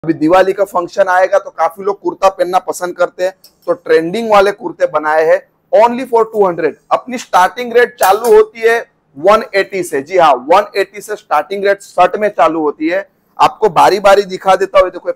अभी दिवाली का फंक्शन आएगा तो काफी लोग कुर्ता पहनना पसंद करते हैं, तो ट्रेंडिंग वाले कुर्ते बनाए हैं ओनली फॉर 200। अपनी स्टार्टिंग रेट चालू होती है 180 से। जी हाँ, 180 से स्टार्टिंग रेट शर्ट में चालू होती है। आपको बारी बारी दिखा देता हूँ। देखो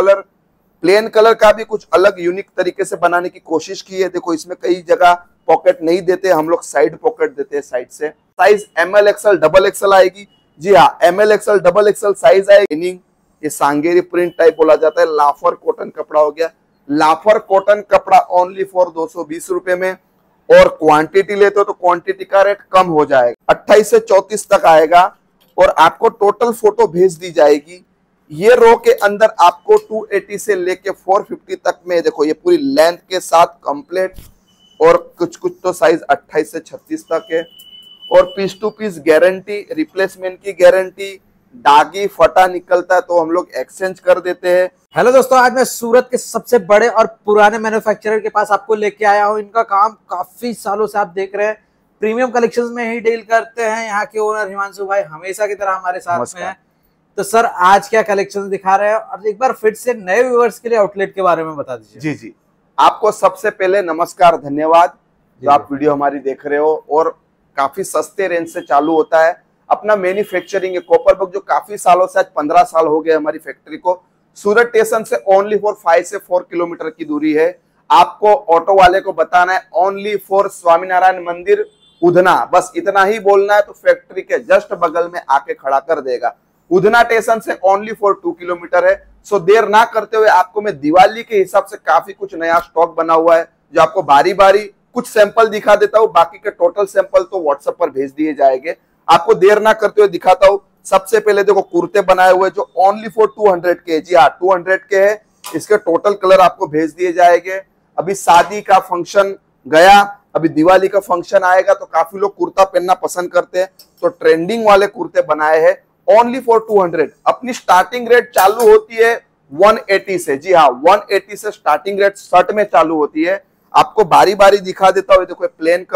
प्लेन कलर का भी कुछ अलग यूनिक तरीके से बनाने की कोशिश की है। देखो इसमें कई जगह पॉकेट नहीं देते, हम लोग साइड पॉकेट देते हैं साइड से। Size ML XL double XL आएगी। जी हाँ, ML XL double XL size आएगी। ये सांगेरी प्रिंट टाइप बोला जाता है। लाफर कॉटन कपड़ा हो गया। लाफर कॉटन कपड़ा ओनली फॉर 220 रुपए में, और क्वांटिटी लेते हो तो क्वांटिटी का रेट कम हो जाएगा। 28 से 34 तक आएगा और आपको टोटल फोटो भेज दी जाएगी। ये रो के अंदर आपको 280 से लेके 450 तक में देखो ये पूरी लेंथ के साथ कंप्लीट, और कुछ तो साइज 28 से 36 तक है। और piece to piece guarantee, replacement की गारंटी। दागी फटा निकलता है तो हम लोग एक्सचेंज कर देते हैं। हेलो दोस्तों, आज मैं सूरत के सबसे बड़े और पुराने मैन्युफैक्चरर के पास आपको लेके आया हूं। इनका काम काफी सालों से आप देख रहे हैं, प्रीमियम कलेक्शंस में ही डील करते हैं। यहाँ के ओनर हिमांशु भाई हमेशा की तरह हमारे साथ में है। तो सर, आज क्या कलेक्शन दिखा रहे हैं, और एक बार फिर से नए व्यूअर्स के लिए आउटलेट के बारे में बता दीजिए। जी, आपको सबसे पहले नमस्कार, धन्यवाद जो आप वीडियो हमारी देख रहे हो। और काफी सस्ते रेंज से चालू होता है अपना मैन्युफैक्चरिंग है। कोपरबग जो काफी सालों से, आज 15 साल हो गए हमारी फैक्ट्री को। सूरत स्टेशन से ओनली फॉर 5 से 4 किलोमीटर की दूरी है। आपको ऑटो वाले को बताना है ओनली फॉर स्वामीनारायण मंदिर उधना, बस इतना ही बोलना है तो फैक्ट्री के जस्ट बगल में आके खड़ा कर देगा। उधना स्टेशन से ओनली फॉर 2 किलोमीटर है। सो देर ना करते हुए आपको मैं दिवाली के हिसाब से काफी कुछ नया स्टॉक बना हुआ है, जो आपको बारी बारी कुछ सैंपल दिखा देता हूँ। बाकी के टोटल सैंपल तो व्हाट्सएप पर भेज दिए जाएंगे। आपको देर ना करते हुए दिखाता हूँ। सबसे पहले देखो कुर्ते बनाए हुए जो ओनली फॉर 200 के। जी हाँ, 200 के है। इसके टोटल कलर आपको भेज दिए जाएंगे। अभी शादी का फंक्शन गया, अभी दिवाली का फंक्शन आएगा तो काफी लोग कुर्ता पहनना पसंद करते हैं, तो ट्रेंडिंग वाले कुर्ते बनाए हैं ओनली फॉर 200। अपनी स्टार्टिंग रेट चालू होती है 180 से। जी हाँ, 180 से स्टार्टिंग रेट शर्ट में चालू होती है। आपको बारी बारी दिखा देता हूँ। देखो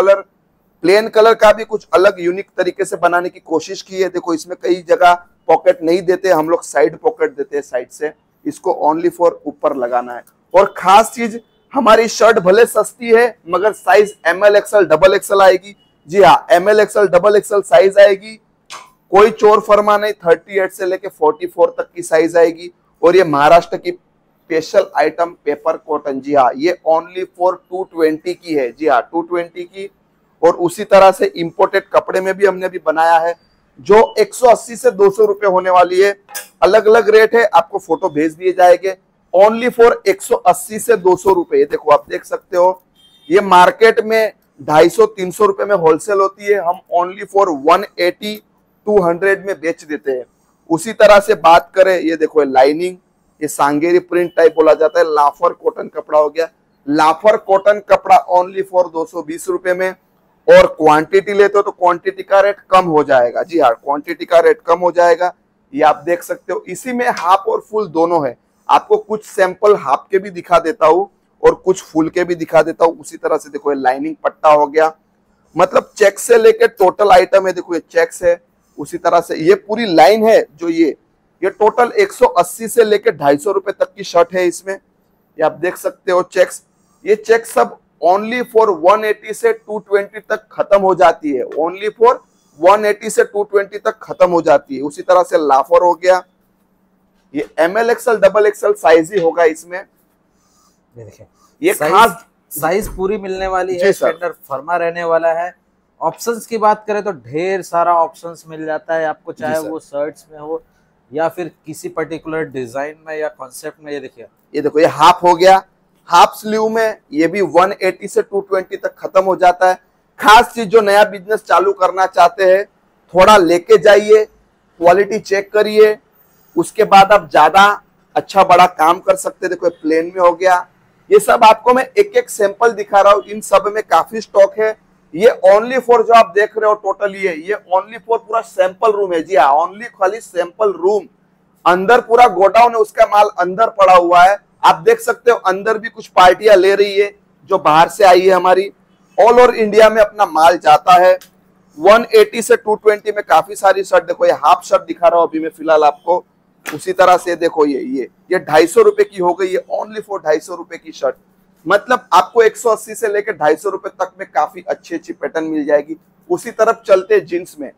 प्लेन कलर का भी कुछ अलग यूनिक तरीके से बनाने की कोशिश की है। देखो इसमें कई जगह पॉकेट नहीं देते, हम लोग साइड पॉकेट देते हैं साइड से। इसको ओनली फॉर ऊपर लगाना है। और खास चीज, हमारी शर्ट भले सस्ती है मगर size ML XL double XL आएगी। जी हाँ, ML XL double XL size आएगी। कोई चोर फरमा नहीं, 38 से लेके 44 तक की साइज आएगी। और ये महाराष्ट्र की स्पेशल आइटम पेपर कॉटन। जी हाँ, ये ओनली फॉर 220 की है। जी हाँ, 220 की। और उसी तरह से इंपोर्टेड कपड़े में भी हमने भी बनाया है, जो 180 से 200 रुपए होने वाली है। अलग अलग रेट है, आपको फोटो भेज दिए जाएंगे। ओनली फॉर 180 से 200 रुपए। ये देखो आप देख सकते हो, ये मार्केट में 250-300 रुपए में होलसेल होती है। हम ओनली फॉर 180-200 में बेच देते हैं। उसी तरह से बात करें, ये देखो लाइनिंग, ये सांगेरी प्रिंट टाइप बोला जाता है। लाफर कॉटन कपड़ा हो गया। लाफर कॉटन कपड़ा ओनली फॉर 220 रुपए में, और क्वांटिटी लेते हो तो क्वांटिटी का रेट कम हो जाएगा। जी हाँ, क्वांटिटी का रेट कम हो जाएगा। ये आप देख सकते हो। इसी में हाफ और फुल दोनों है। आपको कुछ सैंपल हाफ के भी दिखा देता हूँ और कुछ फुल के भी दिखा देता हूँ। उसी तरह से देखो ये लाइनिंग पट्टा हो गया, मतलब चेक से लेके टोटल आइटम है। देखो ये चेक्स है। उसी तरह से ये पूरी लाइन है, जो ये टोटल 180 से लेके 250 रुपए तक की शर्ट है। इसमें ये आप देख सकते हो चेक्स। ये चेक सब ओनली फॉर 180 से 220 तक खत्म हो जाती है। ओनली फॉर 180 से 220 तक खत्म हो जाती है। उसी तरह से लाफर हो गया। ये ML XL double XL size ही होगा इसमें। ये देखिए, ये खास साइज पूरी मिलने वाली है। स्टैंडर्ड फर्मा रहने वाला है। ऑप्शंस की बात करें तो ढेर सारा ऑप्शंस मिल जाता है आपको, चाहे वो शर्ट्स में हो या फिर किसी पर्टिकुलर डिजाइन में या कॉन्सेप्ट में। ये देखिए, ये देखो ये हाफ हो गया। हाफ स्लीव में ये भी 180 से 220 तक खत्म हो जाता है। खास चीज, जो नया बिजनेस चालू करना चाहते हैं, थोड़ा लेके जाइए, क्वालिटी चेक करिए, उसके बाद आप ज्यादा अच्छा बड़ा काम कर सकते हैं। देखो प्लेन में हो गया। ये सब आपको मैं एक एक सैंपल दिखा रहा हूँ। इन सब में काफी स्टॉक है। ये ओनली फॉर जो आप देख रहे हो टोटल, ये ओनली फॉर पूरा सैंपल रूम है। जी हाँ, ओनली खाली सैंपल रूम। अंदर पूरा गोडाउन है, उसका माल अंदर पड़ा हुआ है। आप देख सकते हो अंदर भी कुछ पार्टियां ले रही है जो बाहर से आई है हमारी। ऑल ओवर इंडिया में अपना माल जाता है। 180 से 220 में काफी सारी शर्ट। देखो ये हाफ शर्ट दिखा रहा हूं अभी मैं फिलहाल आपको। उसी तरह से देखो ये 250 रुपए की हो गई, ये ओनली फॉर 250 रुपए की शर्ट। मतलब आपको 180 से लेकर 250 रुपए तक में काफी अच्छी अच्छी पैटर्न मिल जाएगी। उसी तरफ चलते जींस में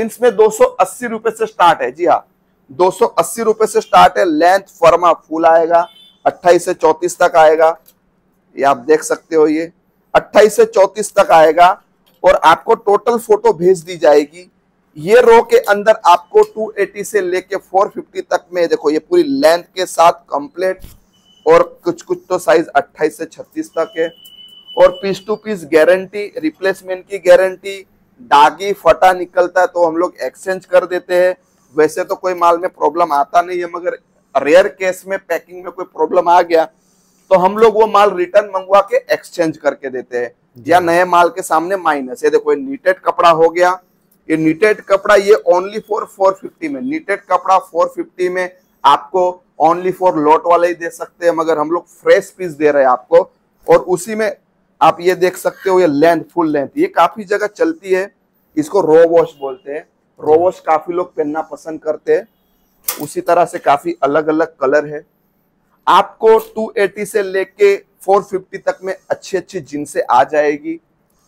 280 रुपए से स्टार्ट है। जी हाँ, 280 रुपए से स्टार्ट है। लेंथ फर्मा फुल आएगा, 28 से 34 तक आएगा। ये आप देख सकते हो, ये 28 से 34 तक आएगा और आपको टोटल फोटो भेज दी जाएगी। ये रो के अंदर आपको 280 से लेके 450 तक में देखो, ये पूरी लेंथ के साथ कंप्लीट, और कुछ कुछ तो साइज 28 से 36 तक है। और piece to piece guarantee, replacement की गारंटी। दागी फटा निकलता है तो हम लोग एक्सचेंज कर देते हैं। वैसे तो कोई माल में प्रॉब्लम आता नहीं है, मगर रेयर केस में पैकिंग में कोई प्रॉब्लम आ गया तो हम लोग वो माल रिटर्न मंगवा के एक्सचेंज करके देते हैं, या नए माल के सामने माइनस। ये देखो, ये नीटेड कपड़ा हो गया। ये नीटेड कपड़ा ये ओनली फॉर 450 में, नीटेड कपड़ा 450 में आपको ओनली फॉर लॉट वाले ही दे सकते हैं, मगर हम लोग फ्रेश पीस दे रहे हैं आपको। और उसी में आप ये देख सकते हो, ये लेंथ फुल लेंथ, ये काफी जगह चलती है। इसको रो वॉश बोलते हैं। रो वॉश काफी लोग पहनना पसंद करते हैं। उसी तरह से काफी अलग अलग कलर है। आपको 280 से लेके 450 तक में अच्छी अच्छी जींसें आ जाएगी।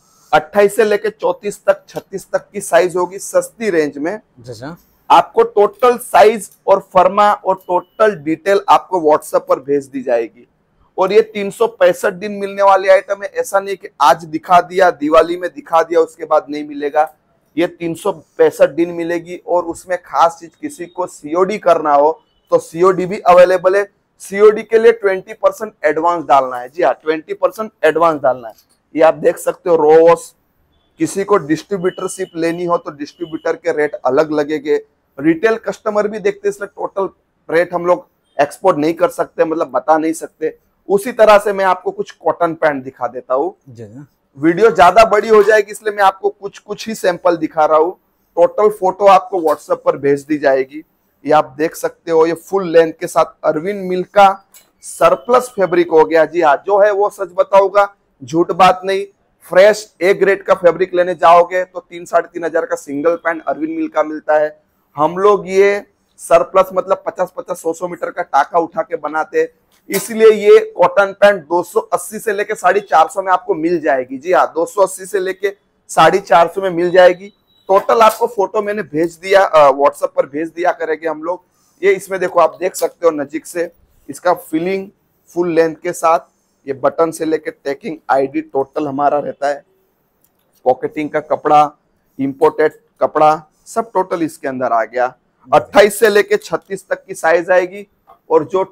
28 से लेके 34 तक 36 तक की साइज होगी सस्ती रेंज में। आपको टोटल साइज और फर्मा और टोटल डिटेल आपको व्हाट्सएप पर भेज दी जाएगी। और ये 365 दिन मिलने वाली आइटम है। ऐसा नहीं कि आज दिखा दिया, दिवाली में दिखा दिया, उसके बाद नहीं मिलेगा। ये 365 दिन मिलेगी। और उसमें खास चीज, किसी को सीओडी करना हो तो सीओडी भी अवेलेबल है। सीओडी के लिए 20% एडवांस डालना है। जी हाँ, 20% एडवांस डालना है। ये आप देख सकते हो रोवॉश। किसी को डिस्ट्रीब्यूटरशिप लेनी हो तो डिस्ट्रीब्यूटर के रेट अलग लगेंगे। रिटेल कस्टमर भी देखते हैं, इसलिए टोटल रेट हम लोग एक्सपोर्ट नहीं कर सकते, मतलब बता नहीं सकते। उसी तरह से मैं आपको कुछ कॉटन पैंट दिखा देता हूँ। वीडियो ज्यादा बड़ी हो जाएगी, इसलिए मैं आपको कुछ कुछ ही सैंपल दिखा रहा हूँ। टोटल फोटो आपको व्हाट्सएप पर भेज दी जाएगी। ये आप देख सकते हो, ये फुल लेंथ के साथ अरविंद मिल का सरप्लस फैब्रिक हो गया। जी हाँ, जो है वो सच बताऊंगा, झूठ बात नहीं। फ्रेश ए ग्रेड का फैब्रिक लेने जाओगे तो 3-3.5 हजार का सिंगल पैंट अरविंद मिल का मिलता है। हम लोग ये सरप्लस मतलब 50-50, 100-100 मीटर का टाका उठा के बनाते, इसलिए ये कॉटन पैंट 280 से लेके 450 में आपको मिल जाएगी। जी हाँ, 280 से लेके 450 में मिल जाएगी। टोटल आपको फोटो मैंने भेज दिया, व्हाट्सएप पर भेज दिया करेंगे हम लोग। ये इसमें देखो, आप देख सकते हो नजीक से, इसका फिलिंग फुल लेंथ के साथ, ये बटन से लेके टैकिंग आईडी टोटल हमारा रहता है। पॉकेटिंग का कपड़ा, इंपोर्टेड कपड़ा, सब टोटल इसके अंदर आ गया। 28 से लेके 36 तक की साइज आएगी। और जो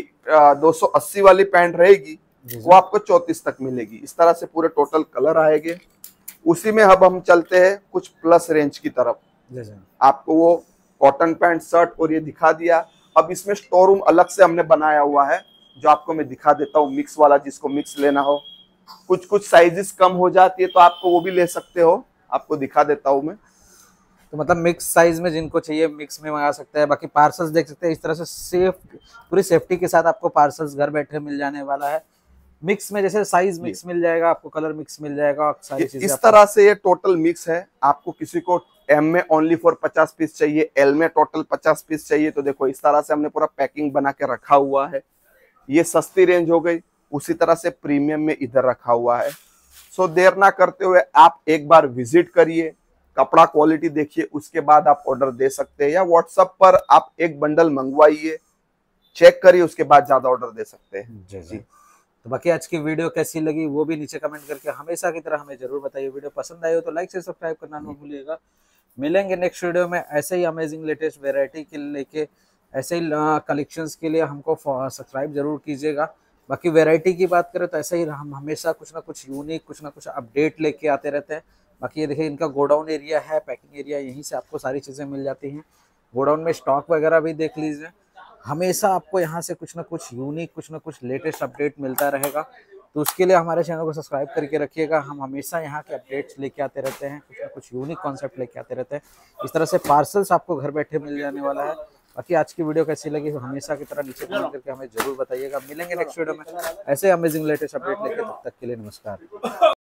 280 वाली पैंट रहेगी वो आपको 34 तक मिलेगी। इस तरह से पूरे टोटल कलर आएंगे। उसी में अब हम चलते हैं कुछ प्लस रेंज की तरफ। आपको वो कॉटन पैंट शर्ट और ये दिखा दिया। अब इसमें स्टोर रूम अलग से हमने बनाया हुआ है, जो आपको मैं दिखा देता हूँ। मिक्स वाला, जिसको मिक्स लेना हो, कुछ कुछ साइजेस कम हो जाती है तो आपको वो भी ले सकते हो। आपको दिखा देता हूँ मैं। तो मतलब मिक्स साइज में जिनको चाहिए मिक्स में मंगा सकते हैं। बाकी पार्सल्स देख सकते हैं, इस तरह से सेफ, पूरी सेफ्टी के साथ आपको पार्सल्स घर बैठे मिल जाने वाला है। मिक्स में जैसे साइज मिक्स मिल जाएगा, आपको कलर मिक्स मिल जाएगा, सारी चीजें इस तरह से ये टोटल मिक्स है। आपको किसी को एम में ओनली फॉर 50 पीस चाहिए, एल में टोटल 50 पीस चाहिए, तो देखो इस तरह से हमने पूरा पैकिंग बना के रखा हुआ है। ये सस्ती रेंज हो गई। उसी तरह से प्रीमियम में इधर रखा हुआ है। सो देर ना करते हुए आप एक बार विजिट करिए, कपड़ा क्वालिटी देखिए, उसके बाद आप ऑर्डर दे सकते हैं, या व्हाट्सएप पर आप एक बंडल मंगवाइए, चेक करिए, उसके बाद ज्यादा ऑर्डर दे सकते हैं। जी। तो बाकी आज की वीडियो कैसी लगी वो भी नीचे कमेंट करके हमेशा की तरह हमें जरूर बताइए। वीडियो पसंद आई हो तो लाइक से सब्सक्राइब करना ना भूलिएगा। मिलेंगे नेक्स्ट वीडियो में ऐसे ही अमेजिंग लेटेस्ट वेराइटी के लेके, ऐसे ही कलेक्शंस के लिए हमको सब्सक्राइब जरूर कीजिएगा। बाकी वैरायटी की बात करें तो ऐसा ही हम हमेशा कुछ ना कुछ यूनिक, कुछ ना कुछ अपडेट लेके आते रहते हैं। बाकी ये देखिए, इनका गोडाउन एरिया है, पैकिंग एरिया, यहीं से आपको सारी चीज़ें मिल जाती हैं। गोडाउन में स्टॉक वगैरह भी देख लीजिए। हमेशा आपको यहाँ से कुछ ना कुछ यूनिक, कुछ ना कुछ लेटेस्ट अपडेट मिलता रहेगा। तो उसके लिए हमारे चैनल को सब्सक्राइब करके रखिएगा। हम हमेशा यहाँ के अपडेट्स लेके आते रहते हैं, कुछ ना कुछ यूनिक कॉन्सेप्ट लेके आते रहते हैं। इस तरह से पार्सल्स आपको घर बैठे मिल जाने वाला है। बाकी आज की वीडियो कैसी लगी हमेशा की तरह नीचे कमेंट करके हमें जरूर बताइएगा। मिलेंगे नेक्स्ट वीडियो में ऐसे अमेजिंग लेटेस्ट अपडेट लेके, तब तक के लिए नमस्कार।